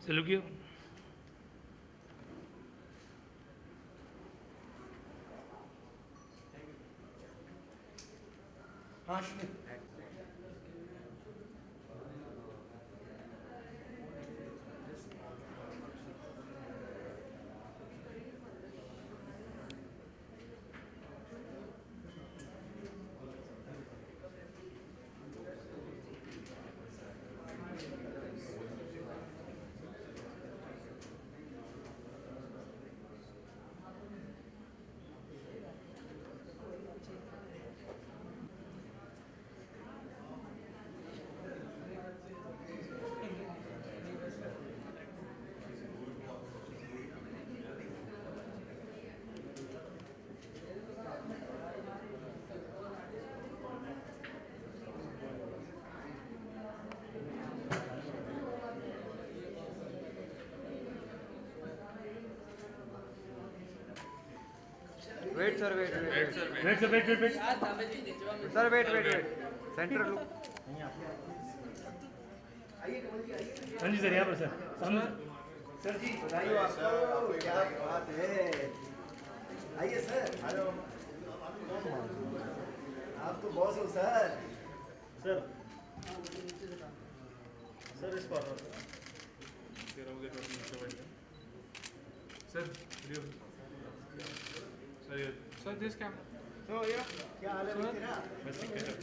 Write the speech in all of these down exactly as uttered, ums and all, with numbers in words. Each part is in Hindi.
Selugio. हाँ शुक्रिया। Wait, sir, wait, wait, wait. Wait, sir, wait, wait, wait. Sir, wait, wait, wait. Center look. हाँ जी सर, यहाँ पर सर, सामने सर जी बधाई हो आपको, क्या बात है। आइए सर। हेलो। आप तो बॉस हो सर। सर सर इस पर sir sir sir this camera तो ये क्या हाल है भाई तेरा? बस ठीक है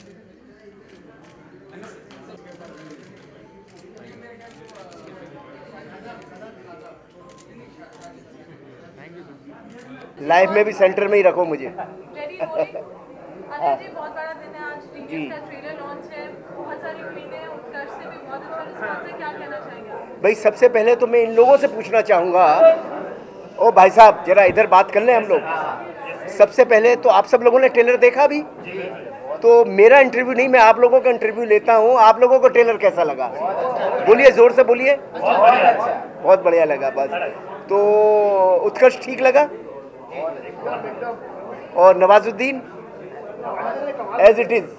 लाइफ में भी सेंटर में ही रखो मुझे। रेडी हो गए? अनिल जी, बहुत बड़ा दिन है आज। जीनियस का ट्रेलर लॉन्च है, बहुत सारी उम्मीदें हैं, उत्कर्ष से भी बहुत अच्छा रिस्पॉन्स है, क्या कहना चाहेंगे? भाई सबसे पहले तो मैं इन लोगों से पूछना चाहूँगा, ओ भाई साहब जरा इधर बात कर लें हम लोग। सबसे पहले तो आप सब लोगों ने ट्रेलर देखा भी? तो मेरा इंटरव्यू नहीं, मैं आप लोगों का इंटरव्यू लेता हूँ। आप लोगों को ट्रेलर कैसा लगा? बोलिए, जोर से बोलिए। बहुत बढ़िया लगा। बस तो उत्कर्ष ठीक लगा और नवाजुद्दीन एज इट इज।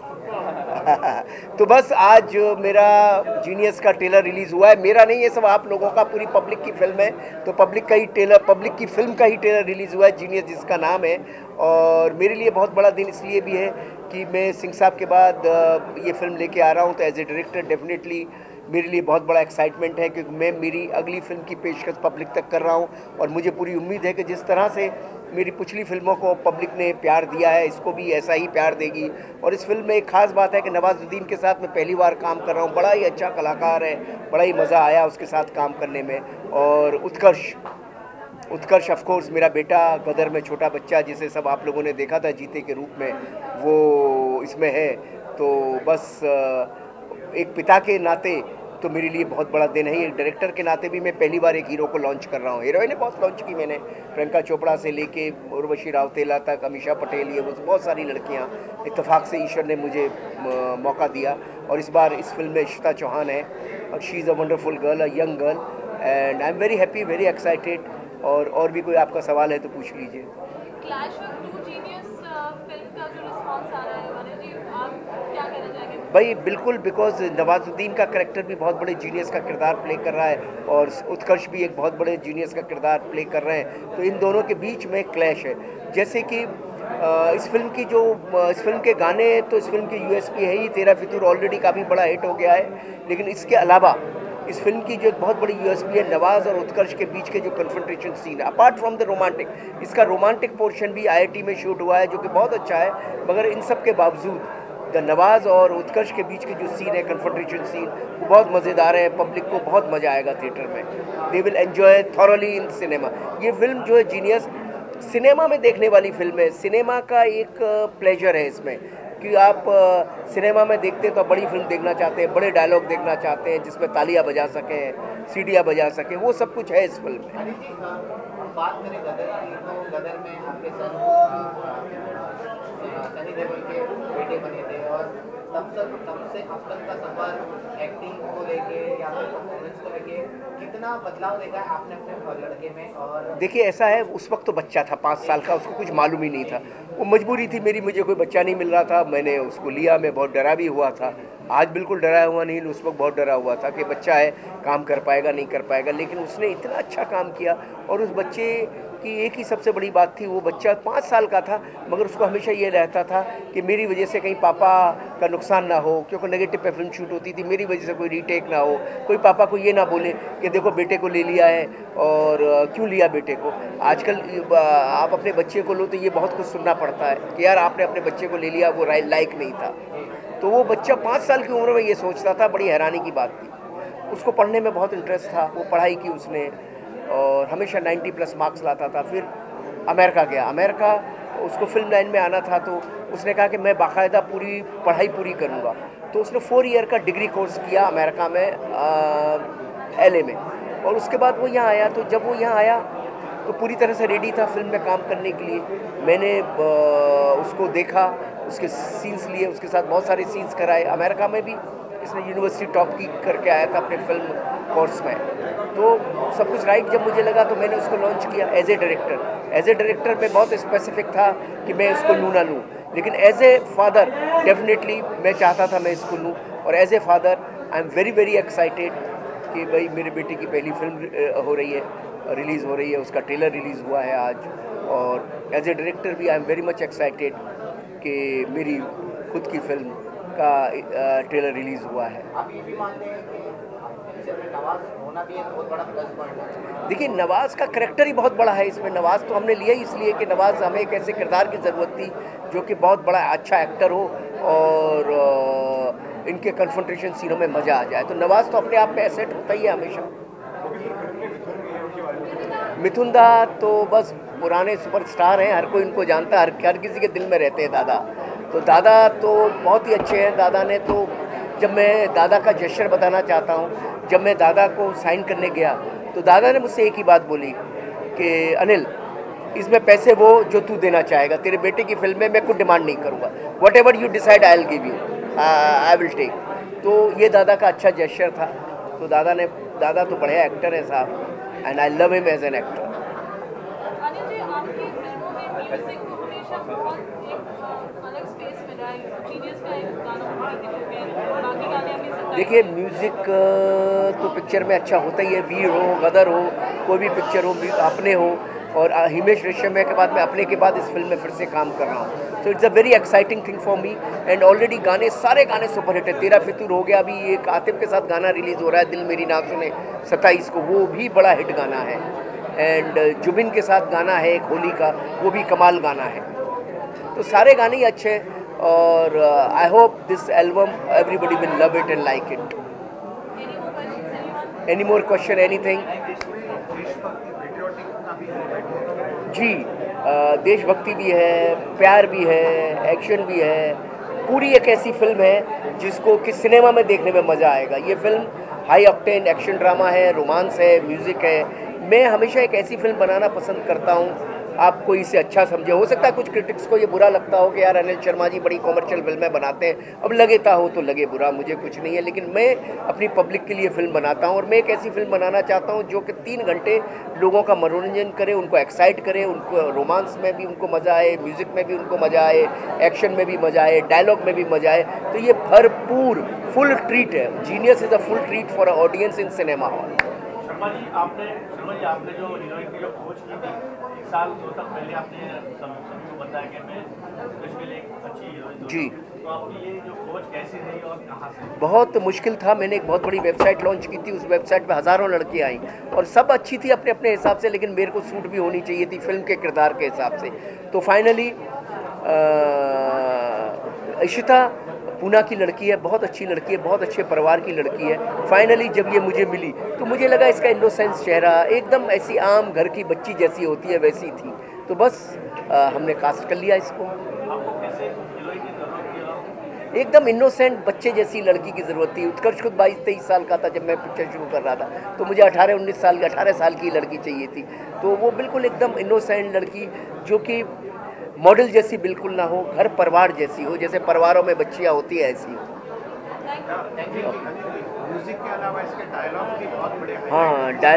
तो बस आज मेरा जीनियस का ट्रेलर रिलीज हुआ है। मेरा नहीं, ये सब आप लोगों का, पूरी पब्लिक की फिल्म है। तो पब्लिक का ही ट्रेलर, पब्लिक की फिल्म का ही ट्रेलर रिलीज हुआ है, जीनियस जिसका नाम है। और मेरे लिए बहुत बड़ा दिन इसलिए भी है कि मैं सिंह साहब के बाद ये फिल्म लेके आ रहा हूँ। तो एज ए डायरेक्टर डेफिनेटली मेरे लिए बहुत बड़ा एक्साइटमेंट है, क्योंकि मैं मेरी अगली फिल्म की पेशकश पब्लिक तक कर रहा हूँ। और मुझे पूरी उम्मीद है कि जिस तरह से मेरी पिछली फिल्मों को पब्लिक ने प्यार दिया है, इसको भी ऐसा ही प्यार देगी। और इस फिल्म में एक ख़ास बात है कि नवाजुद्दीन के साथ मैं पहली बार काम कर रहा हूँ। बड़ा ही अच्छा कलाकार है, बड़ा ही मज़ा आया उसके साथ काम करने में। और उत्कर्ष उत्कर्ष ऑफ कोर्स मेरा बेटा, गदर में छोटा बच्चा जिसे सब आप लोगों ने देखा था जीते के रूप में, वो इसमें है। तो बस एक पिता के नाते तो मेरे लिए बहुत बड़ा दिन है। एक डायरेक्टर के नाते भी मैं पहली बार एक हीरो को लॉन्च कर रहा हूँ। हीरोइन ने बहुत लॉन्च की मैंने, प्रियंका चोपड़ा से लेके उर्वशी रावतेला तक, अमीषा पटेल, ये बहुत सारी लड़कियाँ। इत्तेफाक से ईश्वर ने मुझे मौका दिया। और इस बार इस फिल्म में इशिता चौहान है और she is a wonderful girl, a young girl, and I am very happy, very excited. और और भी कोई आपका सवाल है तो पूछ लीजिए। Clash of two genius film का जो रिस्पॉन्स आ रहा है, अनिल जी आप क्या कहना चाहेंगे? भाई बिल्कुल, बिकॉज नवाजुद्दीन का करैक्टर भी बहुत बड़े जीनियस का किरदार प्ले कर रहा है और उत्कर्ष भी एक बहुत बड़े जीनियस का किरदार प्ले कर रहे हैं। तो इन दोनों के बीच में क्लैश है। जैसे कि इस फिल्म की जो इस फिल्म के गाने, तो इस फिल्म की यूएसपी है ही, तेरा फितूर ऑलरेडी काफ़ी बड़ा हिट हो गया है। लेकिन इसके अलावा इस फिल्म की जो एक बहुत बड़ी यूएसपी है, नवाज और उत्कर्ष के बीच के जो कन्फ्रंटेशन सीन है, अपार्ट फ्रॉम द रोमांटिक, इसका रोमांटिक पोर्शन भी आईआईटी में शूट हुआ है जो कि बहुत अच्छा है। मगर इन सब के बावजूद द नवाज और उत्कर्ष के बीच के जो सीन है, कन्फ्रंटेशन सीन, वो बहुत मज़ेदार है। पब्लिक को बहुत मज़ा आएगा थिएटर में। They will enjoy thoroughly in cinema. ये फिल्म जो है जीनियस सिनेमा में देखने वाली फिल्म है। सिनेमा का एक प्लेजर है इसमें कि आप सिनेमा में देखते तो बड़ी फिल्म देखना चाहते हैं, बड़े डायलॉग देखना चाहते हैं जिसमें तालियां बजा सकें, सीढ़ियां बजा सकें, वो सब कुछ है इस फिल्म में। अनिल जी, हम बात करें गदर की, तो गदर में आपके सन सनी देओल के बेटे बने थे और तब से तब से अब तक का सफर एक्टिंग को लेके या फिर परफॉर्मेंस को लेके कितना बदलाव देखा है आपने अपने लड़के में? और देखिए ऐसा है, उस वक्त तो बच्चा था पाँच साल का, उसको कुछ मालूम ही नहीं था। वो मजबूरी थी मेरी, मुझे कोई बच्चा नहीं मिल रहा था, मैंने उसको लिया। मैं बहुत डरा भी हुआ था आज बिल्कुल डरा हुआ नहीं, उस वक्त बहुत डरा हुआ था कि बच्चा है, काम कर पाएगा नहीं कर पाएगा, लेकिन उसने इतना अच्छा काम किया। और उस बच्चे की एक ही सबसे बड़ी बात थी, वो बच्चा पाँच साल का था, मगर उसको हमेशा ये रहता था कि मेरी वजह से कहीं पापा का नुकसान ना हो, क्योंकि नेगेटिव पे फिल्म शूट होती थी, मेरी वजह से कोई रीटेक ना हो, कोई पापा को ये ना बोले कि देखो बेटे को ले लिया है और क्यों लिया बेटे को। आजकल आप अपने बच्चे को लो तो ये बहुत कुछ सुनना पड़ता है कि यार आपने अपने बच्चे को ले लिया, वो लायक नहीं था। तो वो बच्चा पाँच साल की उम्र में ये सोचता था, बड़ी हैरानी की बात थी। उसको पढ़ने में बहुत इंटरेस्ट था, वो पढ़ाई की उसने और हमेशा नब्बे प्लस मार्क्स लाता था। फिर अमेरिका गया, अमेरिका उसको फिल्म लाइन में आना था, तो उसने कहा कि मैं बाकायदा पूरी पढ़ाई पूरी करूँगा। तो उसने फोर ईयर का डिग्री कोर्स किया अमेरिका में, एल ए में, और उसके बाद वो यहाँ आया। तो जब वो यहाँ आया तो पूरी तरह से रेडी था फिल्म में काम करने के लिए। मैंने उसको देखा, उसके सीन्स लिए, उसके साथ बहुत सारे सीन्स कराए। अमेरिका में भी इसने यूनिवर्सिटी टॉप की करके आया था अपने फिल्म कोर्स में। तो सब कुछ राइट जब मुझे लगा तो मैंने उसको लॉन्च किया as a director. As a director मैं बहुत स्पेसिफिक था कि मैं इसको लूँ ना लूँ, लेकिन एज ए फादर डेफिनेटली मैं चाहता था मैं इसको लूँ। और as a father I am very very excited कि भाई मेरे बेटे की पहली फिल्म हो रही है, रिलीज़ हो रही है, उसका ट्रेलर रिलीज़ हुआ है आज। और एज ए डायरेक्टर भी I am very much excited कि मेरी खुद की फिल्म का ट्रेलर रिलीज़ हुआ है। आप ये भी मानते हैं कि पिक्चर में नवाज होना भी एक बहुत बड़ा प्लस पॉइंट है? देखिए, नवाज़ का करैक्टर ही बहुत बड़ा है इसमें। नवाज़ तो हमने लिया ही इसलिए कि नवाज़ हमें एक ऐसे किरदार की ज़रूरत थी जो कि बहुत बड़ा अच्छा एक्टर हो और इनके कन्फ्रंटेशन सीनों में मज़ा आ जाए। तो नवाज़ तो अपने आप में एसेट होता ही है हमेशा। मिथुन दा तो बस पुराने सुपरस्टार हैं, हर कोई इनको जानता है, हर हर किसी के दिल में रहते हैं दादा। तो दादा तो बहुत ही अच्छे हैं। दादा ने तो, जब मैं दादा का जेस्चर बताना चाहता हूँ, जब मैं दादा को साइन करने गया तो दादा ने मुझसे एक ही बात बोली कि अनिल, इसमें पैसे वो जो तू देना चाहेगा, तेरे बेटे की फिल्म में मैं कुछ डिमांड नहीं करूँगा, whatever you decide I will give you, I will take. तो ये दादा का अच्छा जेस्चर था। तो दादा ने दादा तो बढ़िया एक्टर है साहब, and I love him as an actor. Anil ji, आपकी फिल्मों में म्यूजिक को हमेशा बहुत एक अलग स्पेस मिला है। जीनियस का एक गाना उनकी दिल में, बाकी गाने अभी जिंदा। देखिए, म्यूज़िक तो पिक्चर में अच्छा होता ही है, वीर हो, गदर हो, कोई भी पिक्चर हो, अपने हो। और हिमेश रेशमिया के बाद मैं अपने के बाद इस फिल्म में फिर से काम कर रहा हूँ। So it's a very exciting thing for me. And already गाने, सारे गाने सुपरहिट है। तेरा फितूर हो गया, अभी एक आतिफ के साथ गाना रिलीज़ हो रहा है, दिल मेरी ना सुने, सत्ताईस को, वो भी बड़ा हिट गाना है। एंड जुबिन के साथ गाना है एक होली का, वो भी कमाल गाना है। तो सारे गाने ही अच्छे हैं और I hope this album everybody will love it and like it. Any more question, anything? जी, देशभक्ति भी है, प्यार भी है, एक्शन भी है। पूरी एक ऐसी फिल्म है जिसको कि सिनेमा में देखने में मज़ा आएगा। ये film high octane action drama है, रोमांस है, म्यूज़िक है। मैं हमेशा एक ऐसी फिल्म बनाना पसंद करता हूँ, आपको इसे अच्छा समझे। हो सकता है कुछ क्रिटिक्स को ये बुरा लगता हो कि यार अनिल शर्मा जी बड़ी कॉमर्शियल फिल्में बनाते हैं, अब लगेता हो तो लगे बुरा, मुझे कुछ नहीं है। लेकिन मैं अपनी पब्लिक के लिए फ़िल्म बनाता हूँ और मैं एक ऐसी फिल्म बनाना चाहता हूँ जो कि तीन घंटे लोगों का मनोरंजन करे, उनको एक्साइट करे, उनको रोमांस में भी उनको मज़ा आए, म्यूज़िक में भी उनको मज़ा आए, एक्शन में भी मज़ा आए, डायलॉग में भी मज़ा आए। तो ये भरपूर फुल ट्रीट है। Genius is a full treat for a audience in cinema hall. Sharma ji, आपने शर्मा जी आपने जो हीरोइन की जो खोज की थी एक साल दो तक पहले, आपने सभी को बताया कि मैं इसके लिए एक अच्छी हीरोइन जी, तो आपकी ये जो खोज कैसी रही और कहाँ से? बहुत मुश्किल था। मैंने एक बहुत बड़ी वेबसाइट लॉन्च की थी, उस वेबसाइट पे हज़ारों लड़कियाँ आई और सब अच्छी थी अपने अपने हिसाब से, लेकिन मेरे को सूट भी होनी चाहिए थी फिल्म के किरदार के हिसाब से। तो फाइनली इशिता पूना की लड़की है, बहुत अच्छी लड़की है, बहुत अच्छे परिवार की लड़की है। फाइनली जब ये मुझे मिली तो मुझे लगा इसका इनोसेंस चेहरा एकदम ऐसी आम घर की बच्ची जैसी होती है वैसी थी। तो बस आ, हमने कास्ट कर लिया इसको। आपको कैसे हीरोइन की जरूरत थी? एकदम इनोसेंट बच्चे जैसी लड़की की ज़रूरत थी। उत्कर्ष खुद बाईस तेईस साल का था जब मैं पिक्चर शुरू कर रहा था, तो मुझे अठारह उन्नीस साल की अठारह साल की लड़की चाहिए थी। तो वो बिल्कुल एकदम इनोसेंट लड़की जो कि मॉडल जैसी बिल्कुल ना हो, घर परिवार जैसी हो, जैसे परिवारों में बच्चियाँ होती है ऐसी हो। म्यूजिक के अलावा इसके डायलॉग भी बहुत बड़े हैं। हाँ, डायल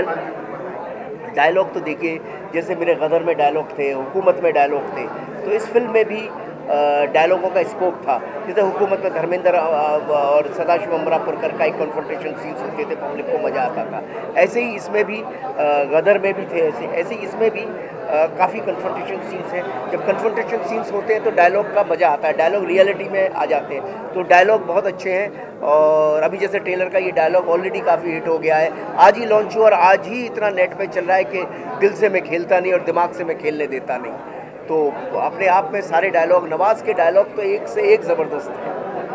डायलॉग तो देखिए, जैसे मेरे गदर में डायलॉग थे, हुकूमत में डायलॉग थे, तो इस फिल्म में भी डायलॉगों का स्कोप था। जैसे हुकूमत में धर्मेंद्र और सदाशिव अमरापुरकर का एक कन्फ्रंटेशन सीन्स होते थे, पब्लिक को मज़ा आता था। ऐसे ही इसमें भी गदर में भी थे, ऐसे ऐसे ही इसमें भी काफ़ी कन्फ्रंटेशन सीन्स हैं। जब कन्फ्रंटेशन सीन्स होते हैं तो डायलॉग का मज़ा आता है, डायलॉग रियलिटी में आ जाते हैं, तो डायलॉग बहुत अच्छे हैं। और अभी जैसे ट्रेलर का ये डायलॉग ऑलरेडी काफ़ी हिट हो गया है, आज ही लॉन्च हुआ और आज ही इतना नेट पे चल रहा है कि दिल से मैं खेलता नहीं और दिमाग से मैं खेलने देता नहीं। तो अपने आप में सारे डायलॉग, नवाज़ के डायलॉग तो एक से एक ज़बरदस्त है।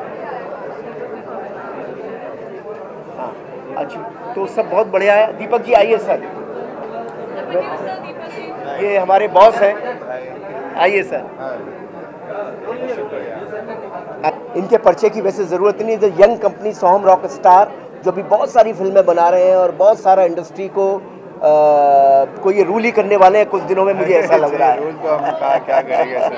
हाँ अच्छा, तो सब बहुत बढ़िया है। दीपक जी आइए सर, ये हमारे बॉस हैं, आइए सर। इनके परिचय की वैसे ज़रूरत नहीं है। जो young company Soham rock star जो भी बहुत सारी फिल्में बना रहे हैं और बहुत सारा इंडस्ट्री को आ, को ये रूल ही करने वाले हैं कुछ दिनों में, मुझे ऐसा लग रहा है। रूल तो हम कहा क्या करेंगे सर।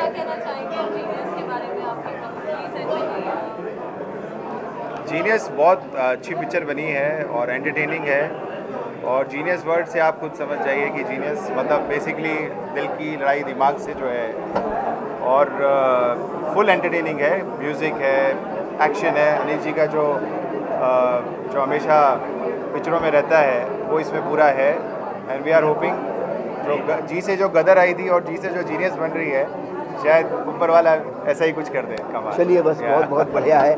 जीनियस बहुत अच्छी पिक्चर बनी है और एंटरटेनिंग है, और जीनियस वर्ड से आप खुद समझ जाइए कि जीनियस मतलब बेसिकली दिल की लड़ाई दिमाग से जो है, और फुल एंटरटेनिंग है। म्यूज़िक है, एक्शन है, अनिल जी का जो uh, जो हमेशा पिक्चरों में रहता है वो इसमें पूरा है। एंड वी आर होपिंग जो जी से जो गदर आई थी और जी से जो जीनियस बन रही है, शायद ऊपर वाला ऐसा ही कुछ कर दे। कमाल। चलिए बस, बहुत बहुत बढ़िया है।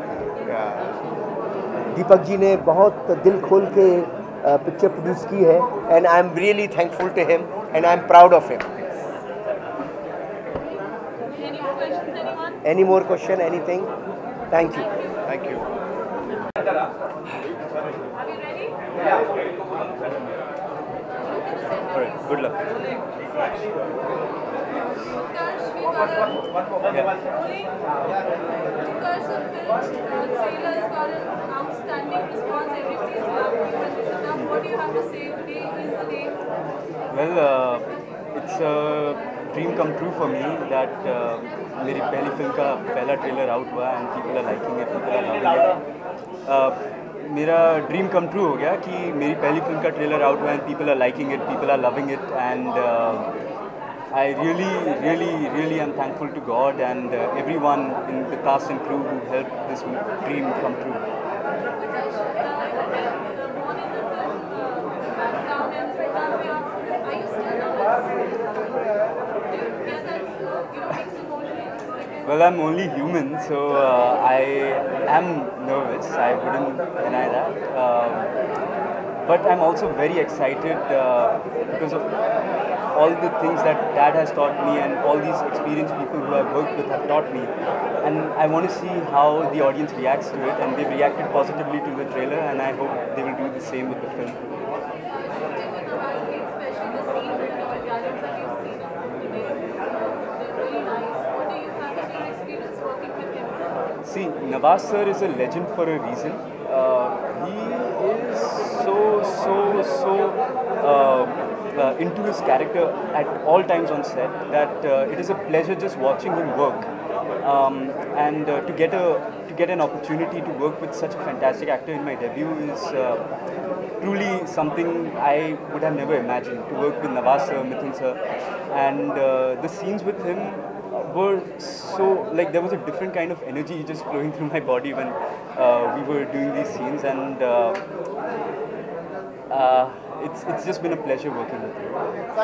दीपक जी ने बहुत दिल खोल के पिक्चर प्रोड्यूस की है, and I am really thankful to him and I am proud of him. Any more question, anything? Thank you, thank you. Good luck. Well, uh, it's a dream come true for me that uh, मेरी पहली फिल्म का पहला ट्रेलर आउट हुआ and people are liking it, people are loving it. मेरा ड्रीम कम ट्रू हो गया कि मेरी पहली फिल्म का ट्रेलर आउट हुआ and people are liking it, people are loving it, and I really really really am thankful to God and everyone in the cast and crew who helped this dream come true. Well, I'm only human, so uh, I am nervous. I wouldn't deny that. Um, but I'm also very excited uh, because of all the things that Dad has taught me and all these experienced people who I've worked with have taught me. And I want to see how the audience reacts to it, and they've reacted positively to the trailer, and I hope they will do the same with the film. See, Nawaz sir is a legend for a reason. Uh, he is so, so, so uh, uh, into his character at all times on set that uh, it is a pleasure just watching him work. Um, and uh, to get a to get an opportunity to work with such a fantastic actor in my debut is uh, truly something I would have never imagined. To work with Nawaz sir, Mithun sir, and uh, the scenes with him were so, like, there was a different kind of energy just flowing through my body when uh, we were doing these scenes, and uh, uh, it's it's just been a pleasure working with you.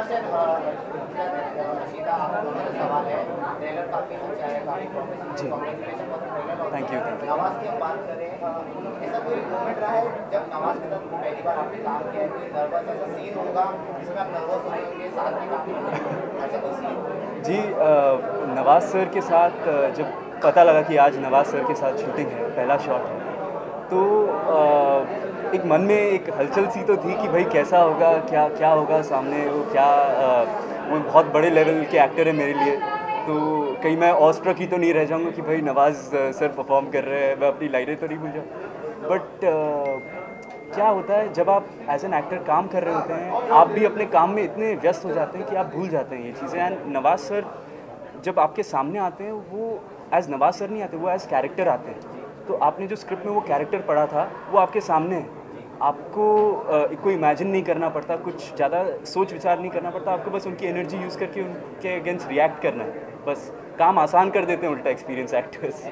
जी, thank you, thank you. Nawaz की हम बात करें, ऐसा कोई मोमेंट रहा है जब नवाज के साथ पहली बार आपने काम किया है, कोई नर्वस ऐसा सीन होगा जिसमें आप नर्वस हो रहे होंगे, साथ में काम करेंगे, ऐसा कोई सीन? जी, नवाज सर के साथ जब पता लगा कि आज नवाज सर के साथ शूटिंग है, पहला शॉट है, तो एक मन में एक हलचल सी तो थी कि भाई कैसा होगा, क्या क्या होगा सामने, वो क्या वो बहुत बड़े लेवल के एक्टर है मेरे लिए, तो कहीं मैं ऑस्ट्रक ही तो नहीं रह जाऊंगा कि भाई नवाज सर परफॉर्म कर रहे हैं, मैं अपनी लाइनें तो नहीं भूल जाऊँ। बट क्या होता है जब आप एज एन एक्टर काम कर रहे होते हैं, आप भी अपने काम में इतने व्यस्त हो जाते हैं कि आप भूल जाते हैं ये चीज़ें। एंड नवाज सर जब आपके सामने आते हैं, वो एज नवाज सर नहीं आते, वो एज कैरेक्टर आते हैं। तो आपने जो स्क्रिप्ट में वो कैरेक्टर पढ़ा था वो आपके सामने है, आपको कोई इमेजिन नहीं करना पड़ता, कुछ ज़्यादा सोच विचार नहीं करना पड़ता, आपको बस उनकी एनर्जी यूज़ करके उनके अगेंस्ट रिएक्ट करना है, बस काम आसान कर देते हैं उल्टा experience actors.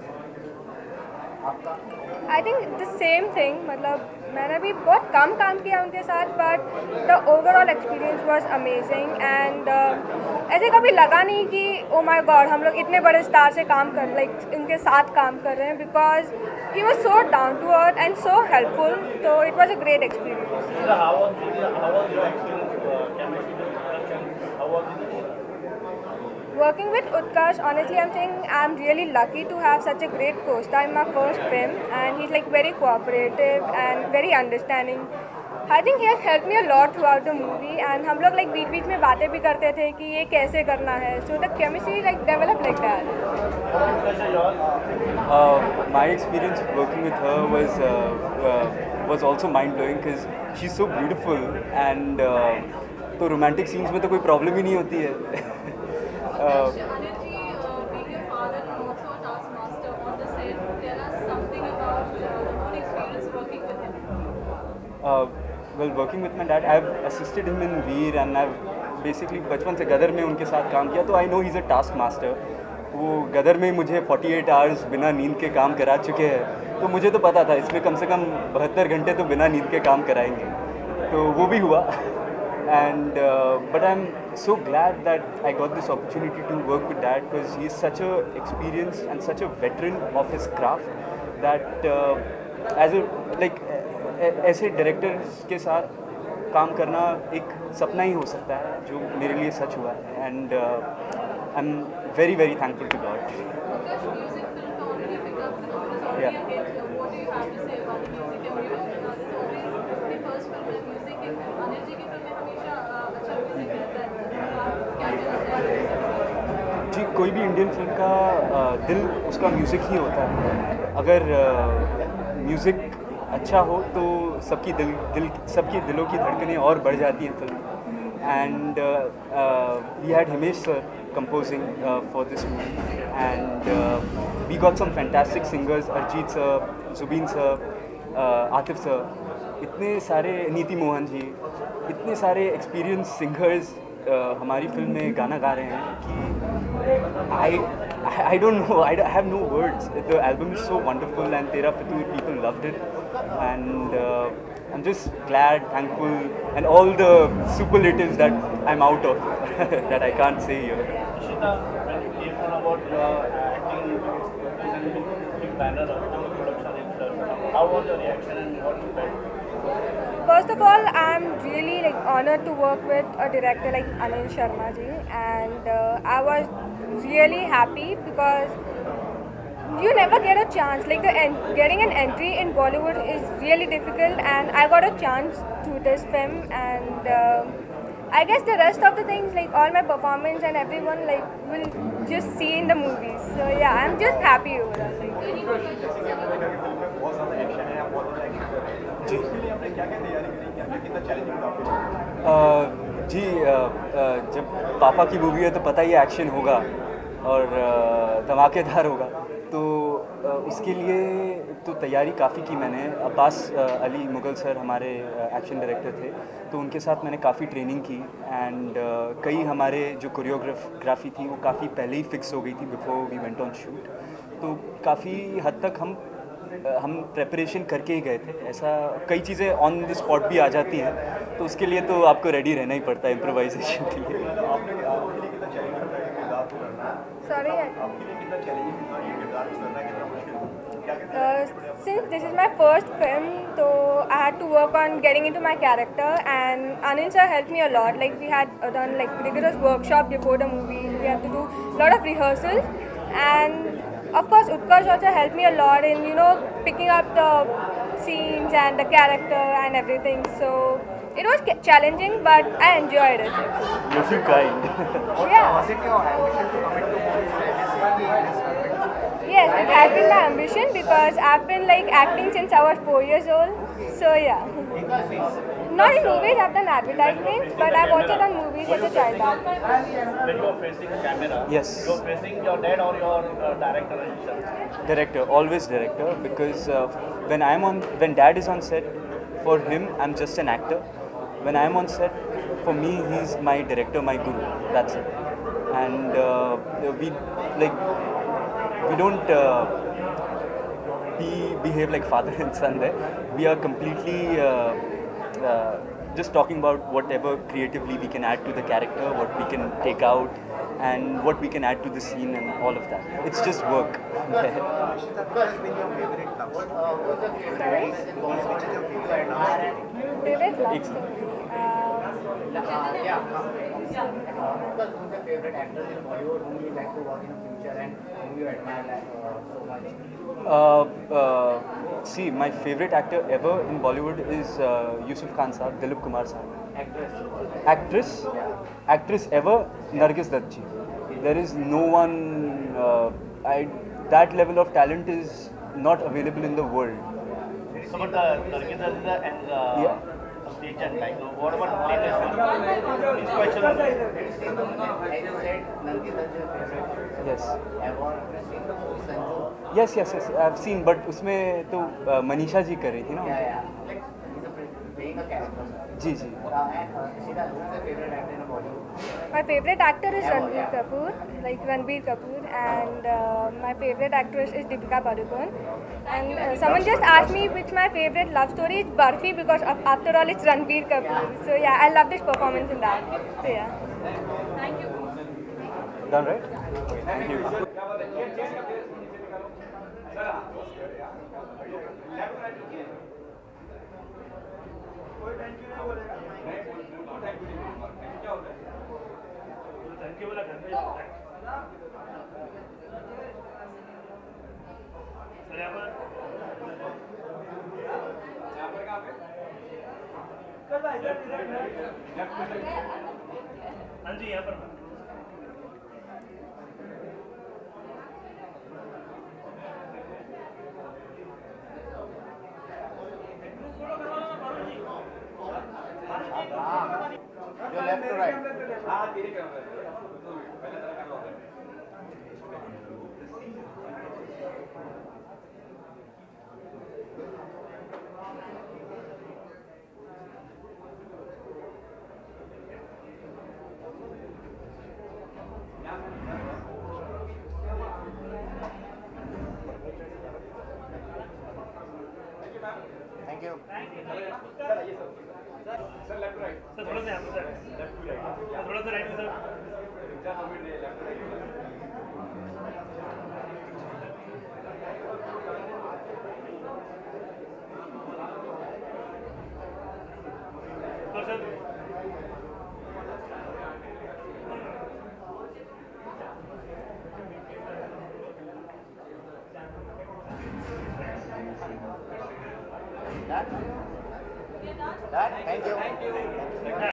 I think the same thing, मतलब मैंने भी बहुत कम काम किया उनके साथ, but the overall experience was amazing and ऐसे कभी लगा नहीं कि ओ माय गॉड हम लोग इतने बड़े स्टार से काम कर लाइक इनके साथ काम कर रहे हैं, because he was so down to earth and so helpful, तो it was a great experience. How was the, how was your experience uh, chemistry with production? How was it? Working with Utkarsh, honestly, I'm saying I'm really lucky to have such a great co-star in my first film, and he's like very cooperative and very understanding. I think he has helped me a lot throughout the movie, and हम लोग like बीच बीच में बातें भी करते थे कि ये कैसे करना है, so the chemistry like developed like that. Uh, my experience working with her was uh, uh, was also mind blowing because she's so beautiful and uh, तो romantic scenes में तो कोई problem ही नहीं होती है। Uh, Anil ji, uh, being your father and also a taskmaster on the set, tell us something about uh, the whole experience working with him. uh, well, working with my dad, I've assisted him in Veer and I've basically बचपन से गदर में उनके साथ काम किया, तो I know he's a task master. वो गदर में मुझे अड़तालीस आवर्स बिना नींद के काम करा चुके हैं, तो मुझे तो पता था इसमें कम से कम बहत्तर घंटे तो बिना नींद के काम कराएंगे, तो वो भी हुआ। And uh, but I'm so glad that I got this opportunity to work with Dad because he's such a experienced and such a veteran of his craft that uh, as a like ऐसे डायरेक्टर्स के साथ काम करना एक सपना ही हो सकता है, जो मेरे लिए सच हुआ है, and I am very very thankful to God. Utkarsh music film का already picked up, the film is already Yeah. a hit. What do you have to say about the music? And you know, uh, this is always the first film में music की film, अनिल जी की film में हमेशा uh, अच्छा music रहता है, आप क्या कहना चाहेंगे? जी, कोई भी इंडियन फिल्म का uh, दिल उसका म्यूज़िक ही होता है। अगर म्यूज़िक uh, अच्छा हो तो सबकी दिल दिल सबकी दिलों की धड़कनें और बढ़ जाती हैं film. And we had Himesh sir composing uh, for this movie, and uh, we got some fantastic singers, Arjit sir, Zubeen sir, uh, Atif sir, इतने सारे नीति मोहन जी, इतने सारे एक्सपीरियंस सिंगर्स uh, हमारी फिल्म में गाना गा रहे हैं कि I I don't know, I have no words. The album is so wonderful and Tera Fitur, people loved it, and uh, I'm just glad, thankful, and all the superlatives that I'm out of that I can't say here. Ishita, when you came to know about uh, acting in a big banner of the production itself, how was your reaction and what you felt? First of all, I'm really like honored to work with a director like Anil Sharma ji, and uh, I was really happy because you never get a chance. Like the en- getting an entry in Bollywood is really difficult, and I got a chance through this film, and uh, I guess the rest of the things, like all my performance and everyone, like will just see in the movies. So yeah, I'm just happy over that. Like, Uh, ji uh, uh, जब पापा की मूवी है तो पता ही एक्शन होगा और uh, धमाकेदार होगा, तो uh, उसके लिए तो तैयारी काफ़ी की मैंने। अब्बास uh, अली मुगल सर हमारे एक्शन डायरेक्टर थे, तो उनके साथ मैंने काफ़ी ट्रेनिंग की, एंड uh, कई हमारे जो कोरियोग्राफी थी वो काफ़ी पहले ही फिक्स हो गई थी before we went on shoot, तो काफ़ी हद तक हम हम प्रेपरेशन करके ही गए थे। ऐसा कई चीज़ें ऑन द स्पॉट भी आ जाती हैं, तो उसके लिए तो आपको रेडी रहना ही पड़ता है इम्प्रोवाइजेशन के लिए। sorry. Uh, since this is my first film, so I had to work on getting into my character, and Anil sir helped me a lot. Like we had uh, done like rigorous workshop before the movie. We had to do a lot of rehearsals, and of course Utkarsh also helped me a lot in, you know, picking up the scenes and the character and everything. So it was challenging, but I enjoyed it. You're so kind. Yeah. Was it your ambition to commit to movies legacy in this film? Yes, it has been my ambition because I've been like acting since I was four years old. So yeah. In movies? Not in movies, I've done advertisements, but I've also done movies as a child actor. When you are facing a camera, Yes. you are facing your dad or your uh, director and yourself. Director, always director, because uh, when I'm on, when Dad is on set, for him I'm just an actor. When I'm on set, for me he's my director, my guru. That's it. And uh, we like we don't uh, be behave like father and son there. We are completely uh, uh, just talking about whatever creatively we can add to the character, what we can take out, and what we can add to the scene and all of that. It's just work. Ishita, what has been your favorite love story? Uh, who's your favorite actress in Bollywood? Which is your favorite love story? Favorite love Ex- story. Uh, Uh, yeah. Uh, because who's your favorite actress in Bollywood whom you like to work in the future and whom you admire like, uh, so much? Uh, uh, see, my favorite actor ever in Bollywood is uh, Yusuf Khan Saab, Dilip Kumar Saab. Actress. Actress, actress ever, Nargis Dutt ji. There is no one. Uh, I that level of talent is not available in the world. So, but the Nargis Dutt is the and the Yeah. legend, like, what about the latest one? Inspiration. As you said, Nargis Dutt is your favorite Yes. ever. Have you seen the movie Sanju? Yes, yes, yes. I've seen, but उसमें तो uh, मनीषा जी कर रही थी ना. Yeah, yeah. Like, he's a pretty- playing a character. Ji ji. Uh, and uh, Ishita, who's your favorite actor in Bollywood? my favorite actor is Yeah, Ranbir yeah. Kapoor, like Ranbir Kapoor, and uh, my favorite actress is Deepika Padukone. And uh, someone just asked me which my favorite love story is Barfi because of, after all it's Ranbir Kapoor. So yeah, I love this performance in that. So yeah. Thank you. Done right? Thank you. Thank you, बोला घर पे जाओ। सर, यहाँ पर हाँ जी, यहाँ पर Your left to right. Thank you. Sir थोड़ा सा यहाँ पर सर थोड़ा सा राइट में सर ऊपर sir Done? Done? Thank you.